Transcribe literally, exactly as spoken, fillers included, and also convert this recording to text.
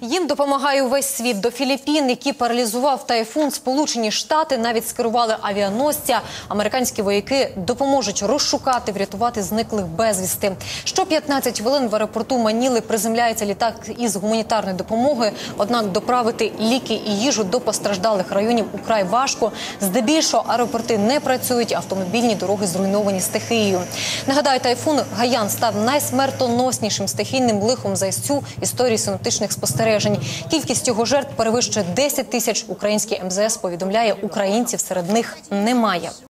Їм допомагає увесь світ. До Філіппін, які паралізував тайфун, Сполучені Штати навіть скерували авіаносця. Американські вояки допоможуть розшукати, врятувати зниклих безвісти. Що п'ятнадцять хвилин в аеропорту Маніли приземляється літак із гуманітарної допомоги. Однак доправити ліки і їжу до постраждалих районів украй важко. Здебільшого аеропорти не працюють, автомобільні дороги зруйновані стихією. Нагадаю, тайфун Гаян став найсмертоноснішим стихійним лихом за всю історію синоптичних спостережень. Кількість його жертв перевищує десять тисяч. Український ем зе ес повідомляє, українців серед них немає.